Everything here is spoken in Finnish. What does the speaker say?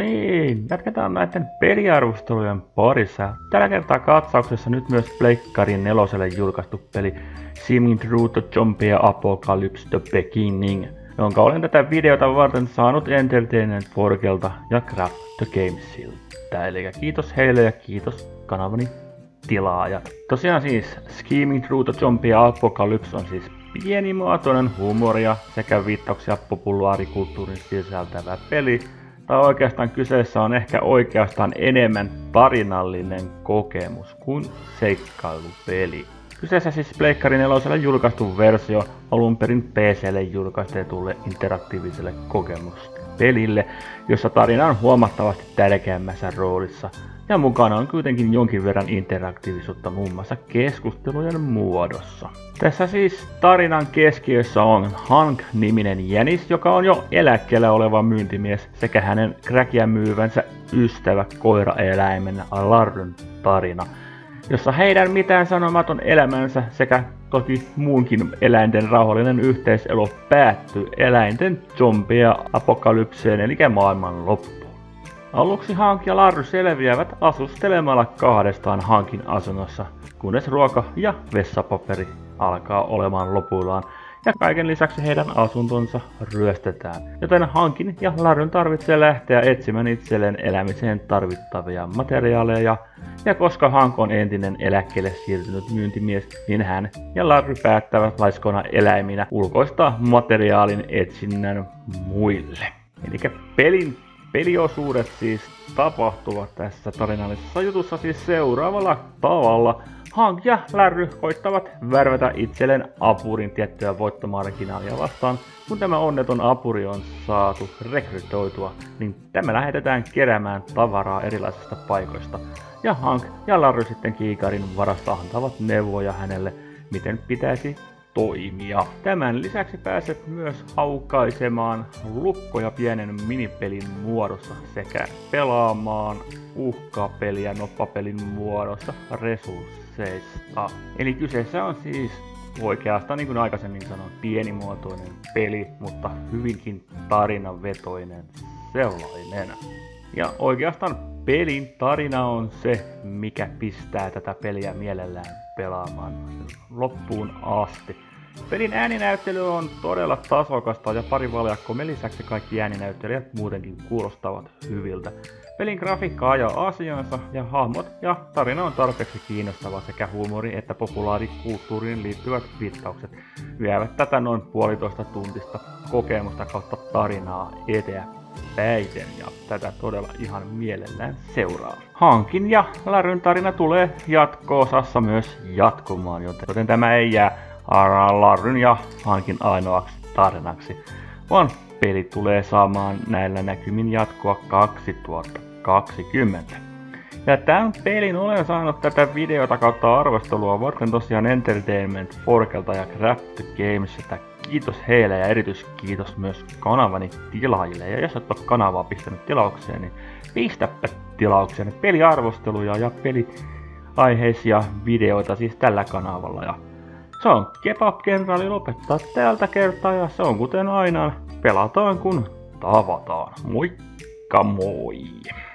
niin, jatketaan näiden peliarvostelujen parissa. Tällä kertaa katsauksessa nyt myös Pleikkarin 4:lle julkaistu peli Simming Through the Zombie Apocalypse The Beginning, jonka olen tätä videota varten saanut Entertainment Forkelta ja Craft the Gamesilta. Eli kiitos heille ja kiitos kanavani tilaajat. Tosiaan siis Scheming Through the Zombie Apocalypse on siis pienimuotoinen huumoria sekä viittauksia populaarikulttuurin sisältävä peli. Tai oikeastaan kyseessä on ehkä oikeastaan enemmän tarinallinen kokemus kuin seikkailupeli. Kyseessä siis Pleikkari 4:lle julkaistu versio alun perin PC:lle julkaistetulle interaktiiviselle kokemuspelille, jossa tarina on huomattavasti tärkeämmässä roolissa ja mukana on kuitenkin jonkin verran interaktiivisuutta muun muassa keskustelujen muodossa. Tässä siis tarinan keskiössä on Hank-niminen jänis, joka on jo eläkkeellä oleva myyntimies sekä hänen kräkiä myyvänsä ystävä koiraeläimen Larryn tarina, jossa heidän mitään sanomaton elämänsä sekä toki muunkin eläinten rauhallinen yhteiselo päättyy eläinten zombie-apokalypseen eli maailman loppuun. Aluksi Hank ja Larry selviävät asustelemalla kahdestaan Hankin asunnossa, kunnes ruoka ja vessapaperi alkaa olemaan lopuillaan ja kaiken lisäksi heidän asuntonsa ryöstetään, joten Hankin ja Larryn tarvitsee lähteä etsimään itselleen elämiseen tarvittavia materiaaleja, ja koska Hank on entinen eläkkeelle siirtynyt myyntimies, niin hän ja Larry päättävät laiskoina eläiminä ulkoistaa materiaalin etsinnän muille. Eli peliosuudet siis tapahtuvat tässä tarinallisessa jutussa siis seuraavalla tavalla. Hank ja Larry koittavat värvätä itselleen apurin tiettyä voittomarginaalia vastaan. Kun tämä onneton apuri on saatu rekrytoitua, niin tämä lähetetään keräämään tavaraa erilaisista paikoista. Ja Hank ja Larry sitten kiikarin varassa antavat neuvoja hänelle, miten pitäisi toimia. Tämän lisäksi pääset myös aukaisemaan lukkoja pienen minipelin muodossa sekä pelaamaan uhkapeliä noppapelin muodossa resursseista. Eli kyseessä on siis oikeastaan, niin kuin aikaisemmin sanoin, pienimuotoinen peli, mutta hyvinkin tarinavetoinen sellainen. Ja oikeastaan pelin tarina on se, mikä pistää tätä peliä mielellään pelaamaan loppuun asti. Pelin ääninäyttely on todella tasokasta ja parivaljakkomme lisäksi kaikki ääninäyttelijät muutenkin kuulostavat hyviltä. Pelin grafiikka ajaa asiansa ja hahmot ja tarina on tarpeeksi kiinnostava sekä huumori että populaarikulttuuriin liittyvät viittaukset vievät tätä noin 1,5 tuntista kokemusta kautta tarinaa eteenpäin ja tätä todella ihan mielellään seuraa. Hankin ja Larryn tarina tulee jatko-osassa myös jatkumaan, joten tämä ei jää Larryn ja Hankin ainoaksi tarinaksi, vaan peli tulee saamaan näillä näkymin jatkoa 2020. Ja tämän pelin olen saanut tätä videota kautta arvostelua varten tosiaan Entertainment Forkelta ja Craft the Gamesilta. Kiitos heille ja erityiskiitos myös kanavani tilaajille. Ja jos et ole kanavaa pistänyt tilaukseen, niin pistäpä tilaukseen peliarvosteluja ja peliaiheisia videoita siis tällä kanavalla. Ja se on Kebab-kenraali lopettaa tältä kertaa ja se on kuten aina, pelataan kun tavataan. Moikka moi!